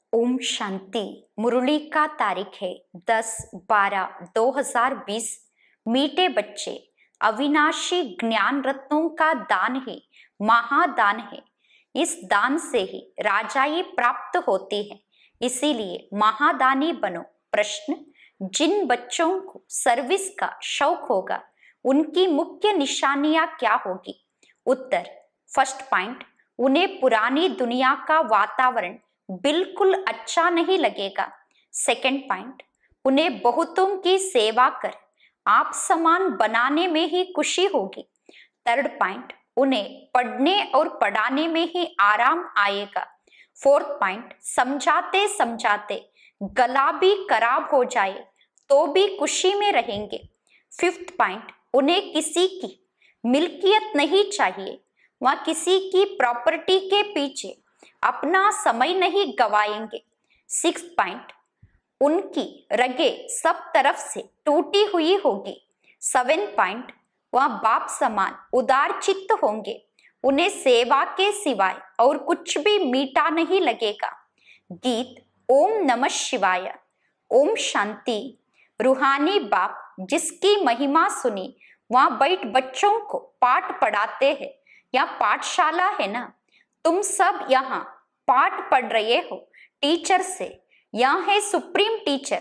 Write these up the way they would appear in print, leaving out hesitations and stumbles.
ओम शांति। मुरली का तारीख है 10/12/2020। मीठे बच्चे, अविनाशी ज्ञान रत्नों का दान ही महादान है। इस दान से ही राजाई प्राप्त होती है, इसीलिए महादानी बनो। प्रश्न: जिन बच्चों को सर्विस का शौक होगा उनकी मुख्य निशानियां क्या होगी? उत्तर: फर्स्ट पॉइंट, उन्हें पुरानी दुनिया का वातावरण बिल्कुल अच्छा नहीं लगेगा। सेकंड पॉइंट, उन्हें बहुतों की सेवा कर आप समान बनाने में ही खुशी होगी। थर्ड पॉइंट, उन्हें पढ़ने और पढ़ाने में ही आराम आएगा। फोर्थ पॉइंट, समझाते समझाते गला भी खराब हो जाए तो भी खुशी में रहेंगे। फिफ्थ पॉइंट, उन्हें किसी की मिल्कियत नहीं चाहिए, वह किसी की प्रॉपर्टी के पीछे अपना समय नहीं गवाएंगे। सिक्स पॉइंट, उनकी रगें सब तरफ से टूटी हुई होगी। सेवन पॉइंट, वह बाप समान उदार चित्त होंगे, उन्हें सेवा के सिवाय और कुछ भी मीठा नहीं लगेगा। गीत ओम नमः शिवाय। ओम शांति। रूहानी बाप जिसकी महिमा सुनी वहां बैठ बच्चों को पाठ पढ़ाते हैं। या पाठशाला है ना, तुम सब यहाँ पाठ पढ़ रहे हो टीचर से। यह है सुप्रीम टीचर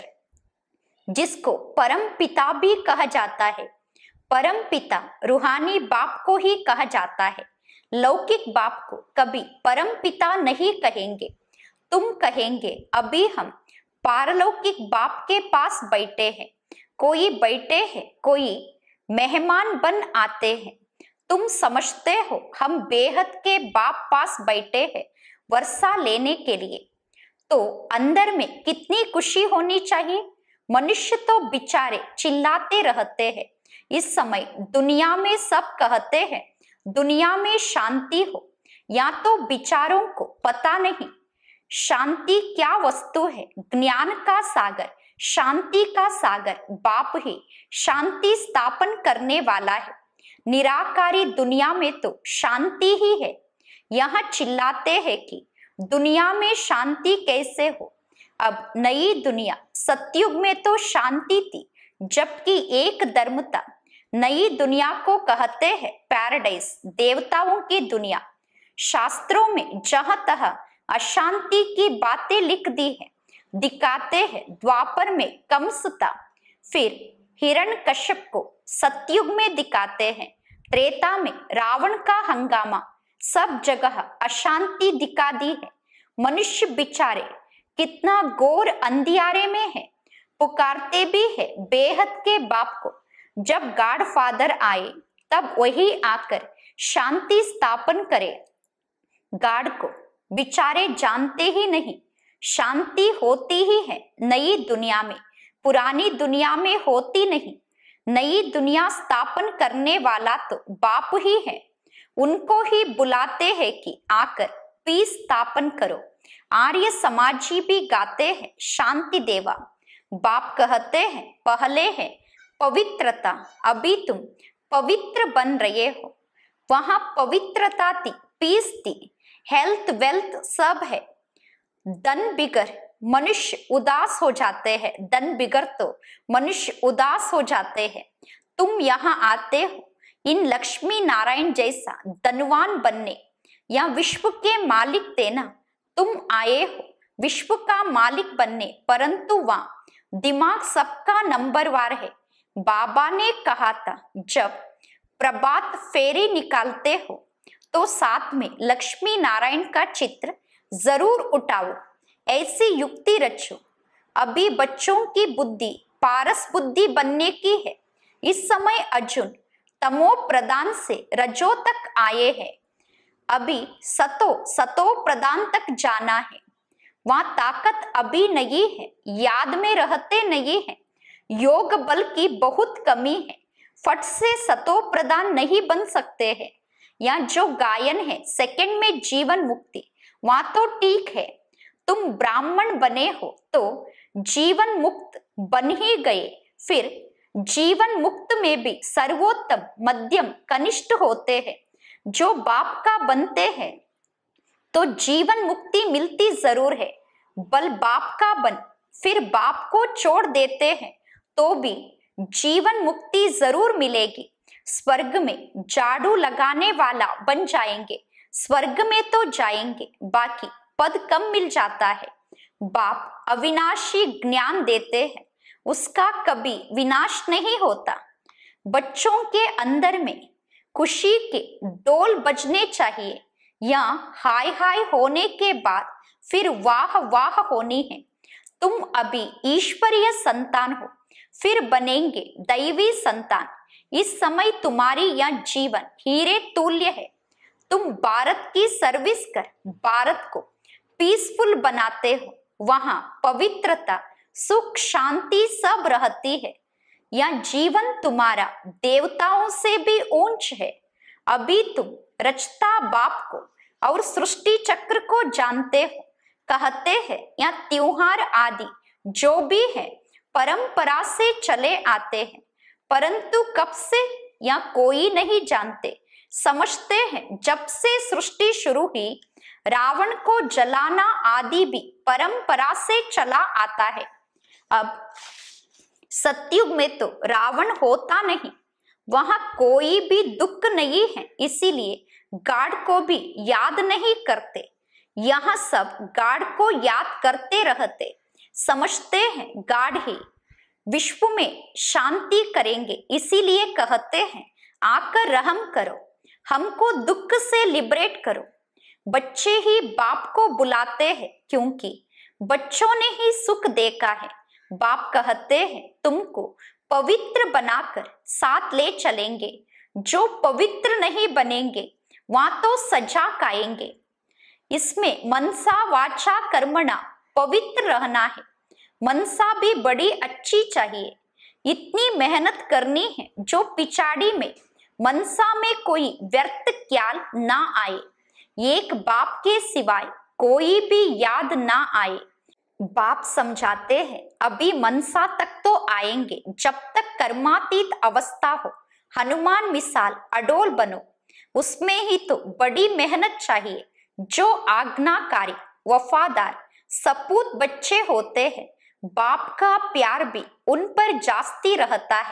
जिसको परम पिता भी कहा जाता है। परम पिता रूहानी बाप को ही कहा जाता है। लौकिक बाप को कभी परम पिता नहीं कहेंगे। तुम कहेंगे अभी हम पारलौकिक बाप के पास बैठे हैं। कोई बैठे हैं, कोई मेहमान बन आते हैं। तुम समझते हो हम बेहद के बाप पास बैठे हैं वर्षा लेने के लिए, तो अंदर में कितनी खुशी होनी चाहिए। मनुष्य तो बेचारे चिल्लाते रहते हैं। इस समय दुनिया में सब कहते हैं दुनिया में शांति हो, या तो विचारों को पता नहीं शांति क्या वस्तु है। ज्ञान का सागर, शांति का सागर बाप ही शांति स्थापन करने वाला है। निराकारी दुनिया में तो शांति ही है। यह चिल्लाते हैं कि दुनिया में शांति कैसे हो। अब नई दुनिया, सतयुग में तो शांति थी जबकि एक धर्म था। नई दुनिया को कहते हैं पैराडाइज, देवताओं की दुनिया। शास्त्रों में जहां तहां अशांति की बातें लिख दी है। दिखाते हैं द्वापर में कंस था, फिर हिरण्यकश्यप को सतयुग में दिखाते हैं। त्रेता में रावण का हंगामा, सब जगह अशांति दिखा दी है। मनुष्य बेचारे कितना घोर अंधियारे में है। पुकारते भी है बेहद के बाप को। जब गॉड फादर आए तब वही आकर शांति स्थापन करे। गॉड को बेचारे जानते ही नहीं। शांति होती ही है नई दुनिया में, पुरानी दुनिया में होती नहीं। नई दुनिया स्थापन करने वाला तो बाप ही है। उनको ही बुलाते हैं कि आकर पीस स्थापन करो। आर्य समाजी भी गाते हैं शांति देवा। बाप कहते हैं पहले है पवित्रता, अभी तुम पवित्र बन रहे हो। वहां पवित्रता थी, पीस थी, हेल्थ वेल्थ सब है। धन बिगड़ मनुष्य उदास हो जाते हैं। धन बिगड़ तो मनुष्य उदास हो जाते हैं। तुम यहाँ आते हो इन लक्ष्मी नारायण जैसा धनवान बनने या विश्व के मालिक देना। तुम आए हो विश्व का मालिक बनने, परंतु वहां दिमाग सबका नंबरवार है। बाबा ने कहा था जब प्रभात फेरी निकालते हो तो साथ में लक्ष्मी नारायण का चित्र जरूर उठाओ। ऐसी युक्ति रचो। अभी बच्चों की बुद्धि पारस बुद्धि बनने की है। इस समय अर्जुन तमो प्रदान से रजो तक आए हैं। अभी सतो प्रदान तक जाना है। वहां ताकत अभी नहीं है, याद में रहते नहीं है। योग बल की बहुत कमी है। फट से सतो प्रदान नहीं बन सकते हैं। या जो गायन है सेकंड में जीवन मुक्ति, वहां तो ठीक है। तुम ब्राह्मण बने हो तो जीवन मुक्त बन ही गए। फिर जीवन मुक्त में भी सर्वोत्तम, मध्यम, कनिष्ठ होते हैं। जो बाप का बनते हैं तो जीवन मुक्ति मिलती जरूर है। बल बाप का बन फिर बाप को छोड़ देते हैं तो भी जीवन मुक्ति जरूर मिलेगी। स्वर्ग में झाड़ू लगाने वाला बन जाएंगे, स्वर्ग में तो जाएंगे, बाकी पद कम मिल जाता है। बाप अविनाशी ज्ञान देते हैं, उसका कभी विनाश नहीं होता। बच्चों के अंदर में खुशी के डोल बजने चाहिए, या हाय हाय होने के बाद फिर वाह वाह होनी है। तुम अभी ईश्वरीय संतान हो, फिर बनेंगे दैवी संतान। इस समय तुम्हारी यह जीवन हीरे तुल्य है। तुम भारत की सर्विस कर भारत को पीसफुल बनाते हो, वहां पवित्रता सुख शांति सब रहती है। यह जीवन तुम्हारा देवताओं से भी ऊंच है। अभी तुम रचता बाप को और सृष्टि चक्र को जानते हो। कहते हैं या त्योहार आदि जो भी है परंपरा से चले आते हैं, परंतु कब से या कोई नहीं जानते। समझते हैं जब से सृष्टि शुरू हुई, रावण को जलाना आदि भी परंपरा से चला आता है। अब सतयुग में तो रावण होता नहीं, वहां कोई भी दुख नहीं है, इसीलिए गॉड को भी याद नहीं करते। यहाँ सब गॉड को याद करते रहते, समझते हैं गॉड ही विश्व में शांति करेंगे, इसीलिए कहते हैं आकर रहम करो, हमको दुख से लिबरेट करो। बच्चे ही बाप को बुलाते हैं क्योंकि बच्चों ने ही सुख देखा है। बाप कहते हैं तुमको पवित्र बनाकर साथ ले चलेंगे। जो पवित्र नहीं बनेंगे वहां तो सजा खाएंगे। इसमें मनसा वाचा कर्मणा पवित्र रहना है। मनसा भी बड़ी अच्छी चाहिए। इतनी मेहनत करनी है जो पिछाड़ी में मनसा में कोई व्यर्थ ख्याल ना आए, एक बाप के सिवाय कोई भी याद ना आए। बाप समझाते हैं अभी मनसा तक तो आएंगे जब तक कर्मातीत अवस्था हो। हनुमान मिसाल अडोल बनो, उसमें ही तो बड़ी मेहनत चाहिए। जो आज्ञाकारी वफादार सपूत बच्चे होते हैं, बाप का प्यार भी उन पर जास्ती रहता है।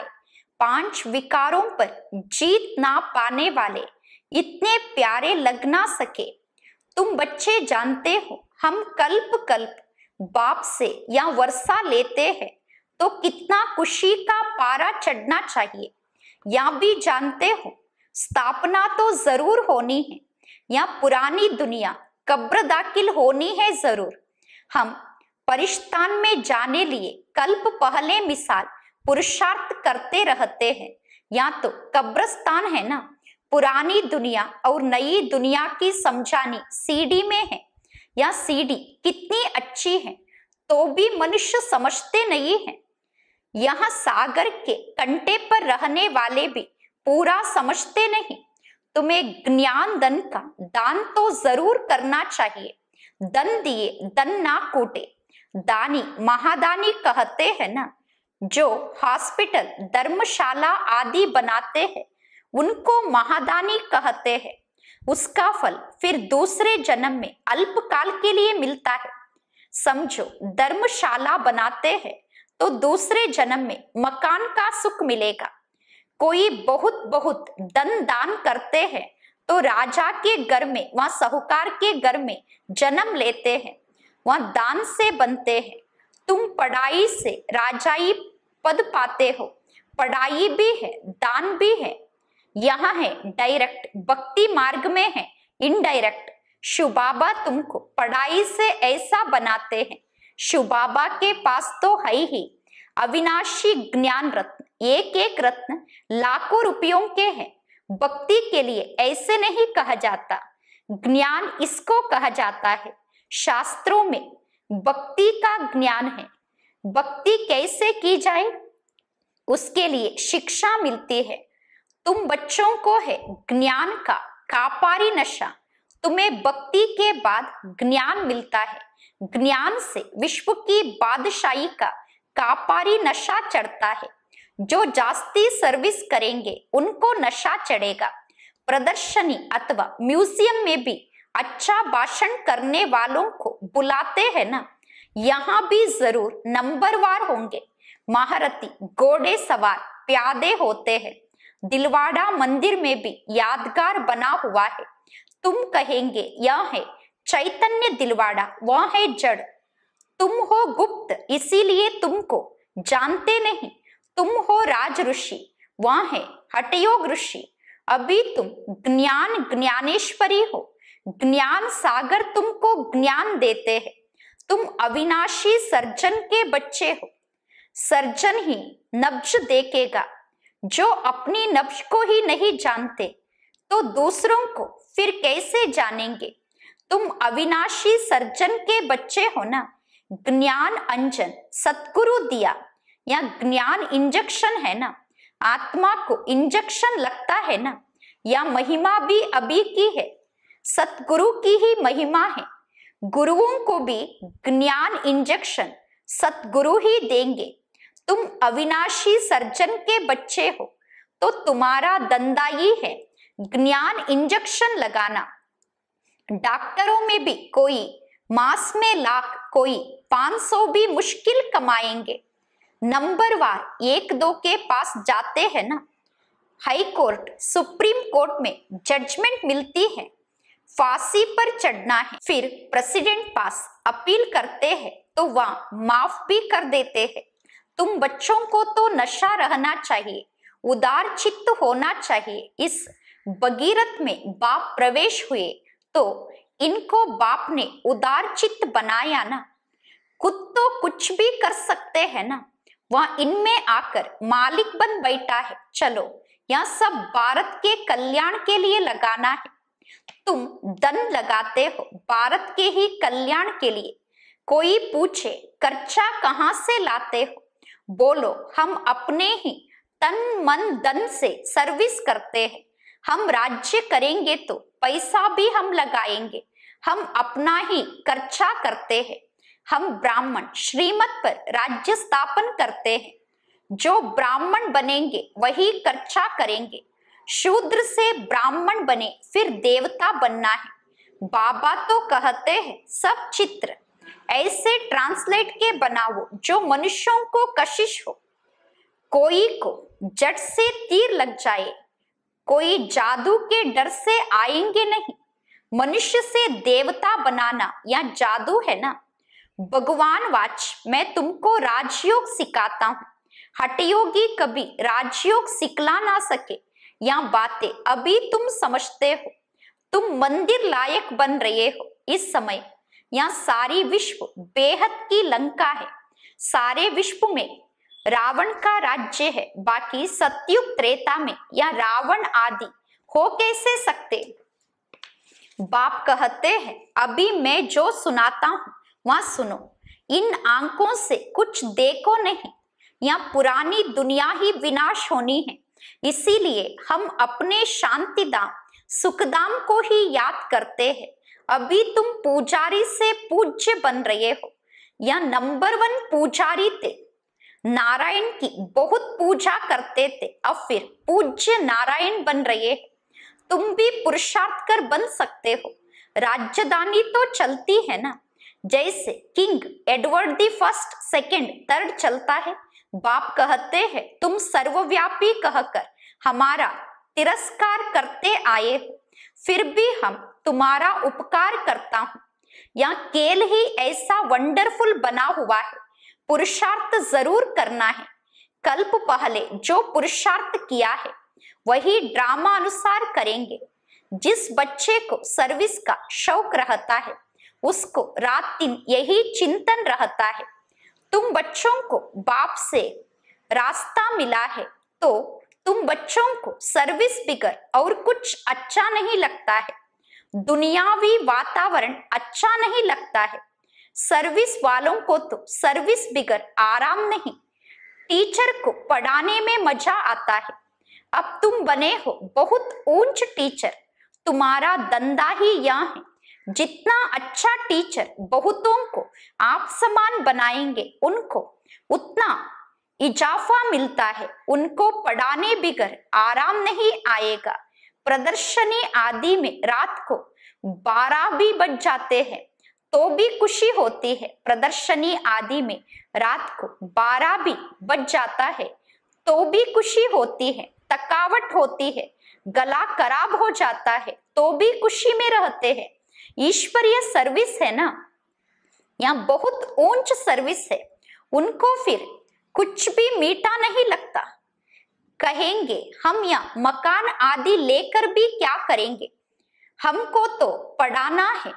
5 विकारों पर जीत ना पाने वाले इतने प्यारे लग ना सके। तुम बच्चे जानते हो हम कल्प कल्प बाप से या वर्षा लेते हैं तो कितना खुशी का पारा चढ़ना चाहिए। या भी जानते हो स्थापना तो जरूर होनी है, या पुरानी दुनिया कब्र दाखिल होनी है जरूर। हम परिश्तान में जाने लिए कल्प पहले मिसाल पुरुषार्थ करते रहते हैं। या तो कब्रस्तान है ना, पुरानी दुनिया और नई दुनिया की समझानी सीडी में है। या सीडी कितनी अच्छी है तो भी मनुष्य समझते नहीं है। यहाँ सागर के कंटे पर रहने वाले भी पूरा समझते नहीं। तुम्हें ज्ञान धन का दान तो जरूर करना चाहिए। धन दिए धन ना कूटे, दानी महादानी कहते हैं ना। जो हॉस्पिटल धर्मशाला आदि बनाते हैं उनको महादानी कहते हैं। उसका फल फिर दूसरे जन्म में अल्पकाल के लिए मिलता है। समझो धर्मशाला बनाते हैं तो दूसरे जन्म में मकान का सुख मिलेगा। कोई बहुत बहुत धन दान करते हैं तो राजा के घर में, वहां साहूकार के घर में जन्म लेते हैं, वहां दान से बनते हैं। तुम पढ़ाई से राजाई पद पाते हो, पढ़ाई भी है दान भी है। यहाँ है डायरेक्ट, भक्ति मार्ग में है इनडायरेक्ट। शिव बाबा तुमको पढ़ाई से ऐसा बनाते हैं। शिव बाबा के पास तो है ही अविनाशी ज्ञान रत्न, एक एक रत्न लाखों रुपयों के हैं। भक्ति के लिए ऐसे नहीं कहा जाता, ज्ञान इसको कहा जाता है। शास्त्रों में भक्ति का ज्ञान है। भक्ति कैसे की जाए उसके लिए शिक्षा मिलती है। तुम बच्चों को है ज्ञान का कापारी नशा। तुम्हें भक्ति के बाद ज्ञान मिलता है। ज्ञान से विश्व की बादशाही का कापारी नशा चढ़ता है। जो जास्ती सर्विस करेंगे उनको नशा चढ़ेगा। प्रदर्शनी अथवा म्यूजियम में भी अच्छा भाषण करने वालों को बुलाते हैं ना। यहाँ भी जरूर नंबरवार होंगे। महारथी घोड़े सवार प्यादे होते हैं। दिलवाड़ा मंदिर में भी यादगार बना हुआ है। तुम कहेंगे यह है चैतन्य दिलवाड़ा, वह है जड़। तुम हो गुप्त इसीलिए तुमको जानते नहीं। तुम हो राज ऋषि, वह है हठयोग ऋषि। अभी तुम ज्ञान ज्ञानेश्वरी हो। ज्ञान सागर तुमको ज्ञान देते हैं। तुम अविनाशी सर्जन के बच्चे हो। सर्जन ही नब्ज देखेगा। जो अपनी नब्ज को ही नहीं जानते तो दूसरों को फिर कैसे जानेंगे। तुम अविनाशी सर्जन के बच्चे हो ना। ज्ञान अंजन सतगुरु दिया या ज्ञान इंजेक्शन है ना। आत्मा को इंजेक्शन लगता है ना, या महिमा भी अभी की है। सतगुरु की ही महिमा है। गुरुओं को भी ज्ञान इंजेक्शन सतगुरु ही देंगे। तुम अविनाशी सर्जन के बच्चे हो तो तुम्हारा धंधा ही है ज्ञान इंजेक्शन लगाना। डॉक्टरों में भी कोई मास में लाख, कोई 500 भी मुश्किल कमाएंगे। नंबरवार 1-2 के पास जाते हैं ना। हाई कोर्ट सुप्रीम कोर्ट में जजमेंट मिलती है, फांसी पर चढ़ना है। फिर प्रेसिडेंट पास अपील करते हैं तो वह माफ भी कर देते हैं। तुम बच्चों को तो नशा रहना चाहिए, उदार चित्त होना चाहिए। इस भगीरथ में बाप प्रवेश हुए तो इनको बाप ने उदार चित्त बनाया ना। खुद तो कुछ भी कर सकते हैं ना, वह इनमें आकर मालिक बन बैठा है। चलो यह सब भारत के कल्याण के लिए लगाना है। तुम धन लगाते हो भारत के ही कल्याण के लिए। कोई पूछे खर्चा कहाँ से लाते हो, बोलो हम अपने ही तन मन धन से सर्विस करते हैं। हम राज्य करेंगे तो पैसा भी हम लगाएंगे। हम अपना ही खर्चा करते हैं। हम ब्राह्मण श्रीमत पर राज्य स्थापन करते हैं। जो ब्राह्मण बनेंगे वही खर्चा करेंगे। शूद्र से ब्राह्मण बने फिर देवता बनना है। बाबा तो कहते हैं सब चित्र ऐसे ट्रांसलेट के बनाओ जो मनुष्यों को कशिश हो। कोई को जट से तीर लग जाए, कोई जादू के डर से आएंगे नहीं। मनुष्य से देवता बनाना या जादू है ना। भगवान वाच मैं तुमको राजयोग सिखाता हूँ। हठयोगी कभी राजयोग सिखला ना सके। यह बातें अभी तुम समझते हो। तुम मंदिर लायक बन रहे हो। इस समय यह सारी विश्व बेहद की लंका है। सारे विश्व में रावण का राज्य है। बाकी सतयुग त्रेता में या रावण आदि हो कैसे सकते। बाप कहते हैं अभी मैं जो सुनाता हूं वहां सुनो। इन आंखों से कुछ देखो नहीं। या पुरानी दुनिया ही विनाश होनी है। इसीलिए हम अपने शांतिधाम सुखधाम को ही याद करते हैं। अभी तुम पुजारी से पूज्य बन रहे हो। या नंबर 1 पुजारी थे। नारायण की बहुत पूजा करते थे, अब फिर पूज्य नारायण बन रहे हैं। तुम भी पुरुषार्थ कर बन सकते हो। राजधानी तो चलती है ना, जैसे king Edward the first, second, third चलता है। बाप कहते हैं तुम सर्वव्यापी कहकर हमारा तिरस्कार करते आए हो, फिर भी हम तुम्हारा उपकार करता हूं। या केल ही ऐसा वंडरफुल बना हुआ है। पुरुषार्थ जरूर करना है। कल्प पहले जो पुरुषार्थ किया है वही ड्रामा अनुसार करेंगे। जिस बच्चे को सर्विस का शौक रहता है उसको रात दिन यही चिंतन रहता है। तुम बच्चों को बाप से रास्ता मिला है तो तुम बच्चों को सर्विस बिगर और कुछ अच्छा नहीं लगता है। दुनियावी वातावरण अच्छा नहीं लगता है। सर्विस वालों को तो सर्विस बिगर आराम नहीं। टीचर को पढ़ाने में मजा आता है। अब तुम बने हो बहुत ऊंच टीचर। तुम्हारा धंधा ही यह है। जितना अच्छा टीचर बहुतों को आप समान बनाएंगे उनको उतना इजाफा मिलता है। उनको पढ़ाने बिगर आराम नहीं आएगा। प्रदर्शनी आदि में रात को 12 भी बज जाते हैं तो भी खुशी होती है। प्रदर्शनी आदि में रात को 12 भी बज जाता है तो भी खुशी होती है। थकावट होती है, गला खराब हो जाता है तो भी खुशी में रहते हैं। ईश्वरीय सर्विस है ना, यहाँ बहुत ऊंच सर्विस है। उनको फिर कुछ भी मीठा नहीं लगता। कहेंगे हम यहाँ मकान आदि लेकर भी क्या करेंगे, हमको तो पढ़ाना है,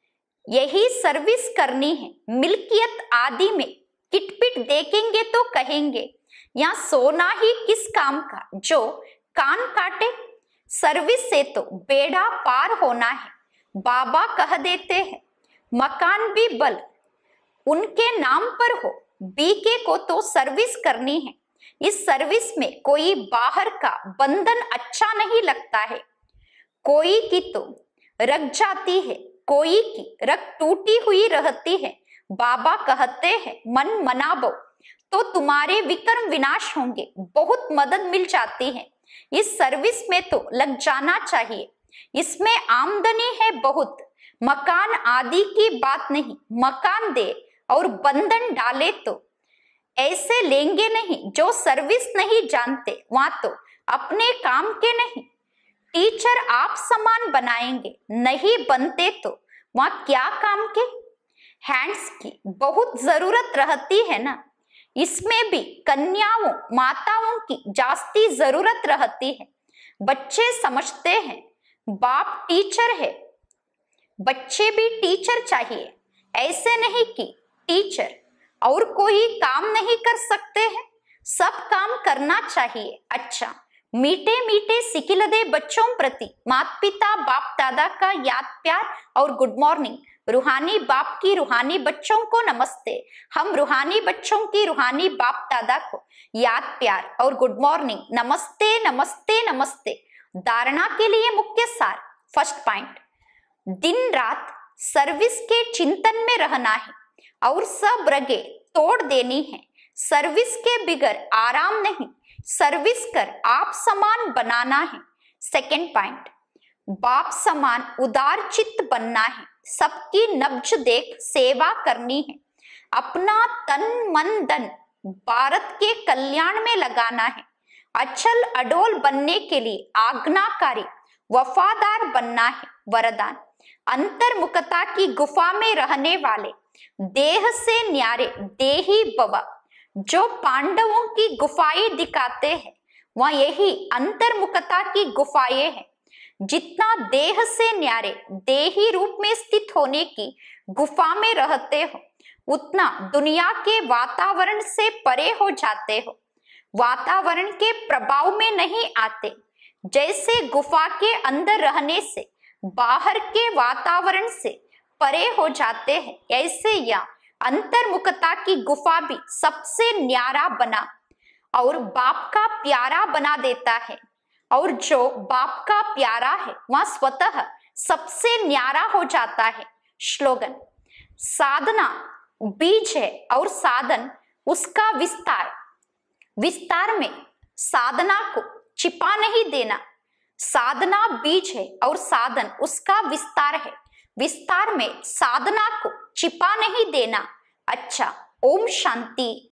यही सर्विस करनी है। मिल्कियत आदि में किटपिट देखेंगे तो कहेंगे यहाँ सोना ही किस काम का जो कान काटे। सर्विस से तो बेड़ा पार होना है। बाबा कह देते हैं मकान भी बल उनके नाम पर हो, बीके को तो सर्विस करनी है। इस सर्विस में कोई बाहर का बंधन अच्छा नहीं लगता है। कोई की तो रख जाती है, कोई की रख टूटी हुई रहती है। बाबा कहते हैं मन मनाबो तो तुम्हारे विक्रम विनाश होंगे। बहुत मदद मिल जाती है। इस सर्विस में तो लग जाना चाहिए। इसमें आमदनी है बहुत। मकान आदि की बात नहीं, मकान दे और बंधन डाले तो ऐसे लेंगे नहीं। जो सर्विस नहीं जानते वहां तो अपने काम के नहीं। टीचर आप समान बनाएंगे, नहीं बनते तो वहां क्या काम के। हैंड्स की बहुत जरूरत रहती है ना, इसमें भी कन्याओं माताओं की जास्ती जरूरत रहती है। बच्चे समझते हैं बाप टीचर है, बच्चे भी टीचर चाहिए। ऐसे नहीं कि टीचर और कोई काम नहीं कर सकते हैं, सब काम करना चाहिए। अच्छा, मीठे मीठे सिकिलदे बच्चों प्रति माता पिता बाप दादा का याद प्यार और गुड मॉर्निंग। रूहानी बाप की रूहानी बच्चों को नमस्ते। हम रूहानी बच्चों की रूहानी बाप दादा को याद प्यार और गुड मॉर्निंग। नमस्ते नमस्ते नमस्ते। धारणा के लिए मुख्य सार। फर्स्ट पॉइंट, दिन रात सर्विस के चिंतन में रहना है और सब रगे तोड़ देनी है। सर्विस के बिगर आराम नहीं, सर्विस कर आप समान बनाना है। सेकेंड पॉइंट, बाप समान उदार चित्त बनना है। सबकी नब्ज देख सेवा करनी है। अपना तन मन धन भारत के कल्याण में लगाना है। अचल अडोल बनने के लिए आज्ञाकारी वफादार बनना है। वरदान, अंतर्मुखता की गुफा में रहने वाले देह से न्यारे देही भव। जो पांडवों की गुफाएं दिखाते हैं वह यही अंतर्मुखता की गुफाएं हैं। जितना देह से न्यारे देही रूप में स्थित होने की गुफा में रहते हो उतना दुनिया के वातावरण से परे हो जाते हो। वातावरण के प्रभाव में नहीं आते। जैसे गुफा के अंदर रहने से बाहर के वातावरण से परे हो जाते हैं, ऐसे या अंतर्मुखता की गुफा भी सबसे न्यारा बना और बाप का प्यारा बना देता है। और जो बाप का प्यारा है वह स्वतः सबसे न्यारा हो जाता है। श्लोगन, साधना बीज है और साधन उसका विस्तार। विस्तार में साधना को छिपा नहीं देना। साधना बीज है और साधन उसका विस्तार है। विस्तार में साधना को छिपा नहीं देना। अच्छा, ओम शांति।